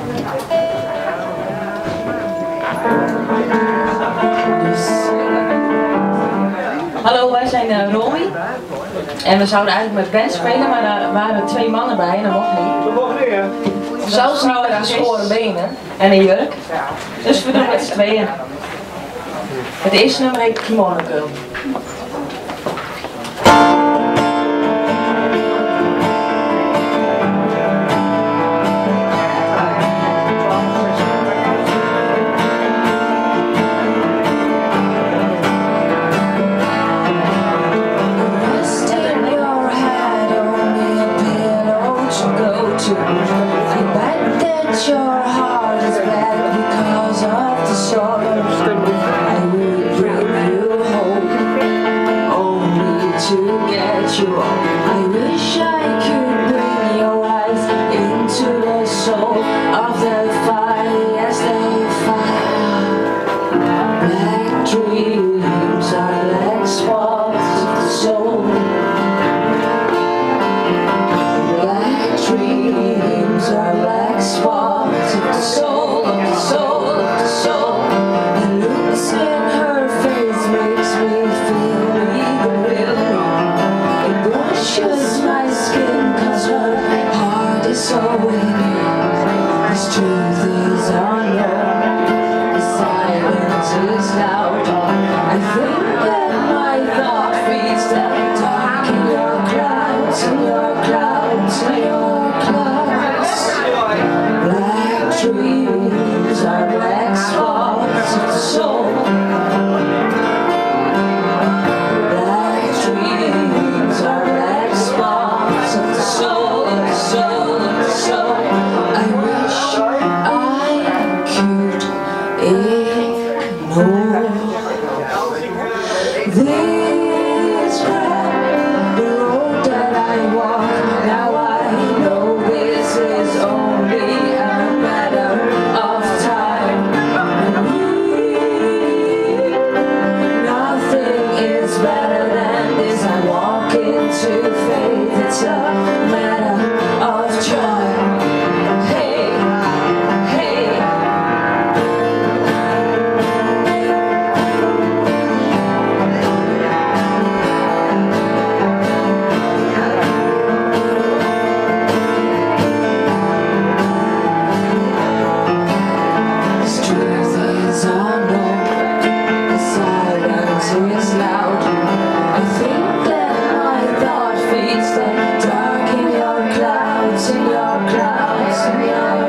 Hallo, wij zijn ROMI en we zouden eigenlijk met band spelen, maar daar waren 2 mannen bij en dat mocht niet. Dat mag niet, hè? Zelfs niet met aan schoren benen en een jurk. Dus we doen met z'n tweeën. Het eerste nummer heet Kimono. Your heart is black because of the sorrow. I would bring you home, only to get you home. I wish I could bring your eyes into the soul of the fire, yes, the fire. Black dreams are black spots of the soul. Black dreams are black spots of the soul, of the soul, of the soul. The looks in her face makes me feel even real. It brushes my skin cause her heart is so weak. This truth is unknown, the silence is loud. I think that my thought feeds the dark in your clouds, in your clouds, in your clouds. Black dreams are black spots of the soul. Black dreams are black spots of the soul, of the soul, of the soul. I wish I could ignore this crowd, the road that I walk. Now I know this is only a matter of time. Nothing is better than this. I walk into faith. It's a matter of trial. Hey, hey. This truth is unknown, the silence is loud. I think that my thought feeds the dark in your clouds, in your clouds, in your